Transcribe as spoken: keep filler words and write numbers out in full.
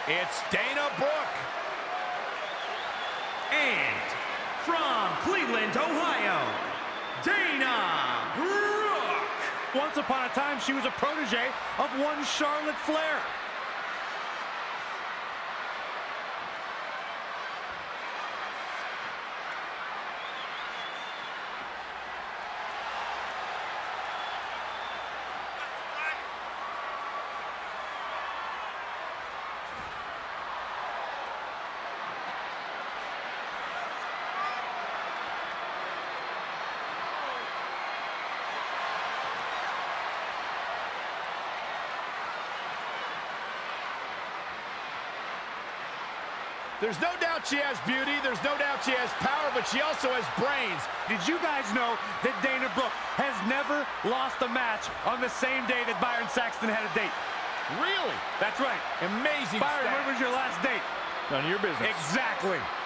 it's Dana Brooke. And from Cleveland, Ohio, Dana Brooke. Once upon a time, she was a protege of one Charlotte Flair. There's no doubt she has beauty, there's no doubt she has power, but she also has brains. Did you guys know that Dana Brooke has never lost a match on the same day that Byron Saxton had a date? Really? That's right. Amazing Byron, stat. when was your last date? None of your business. Exactly.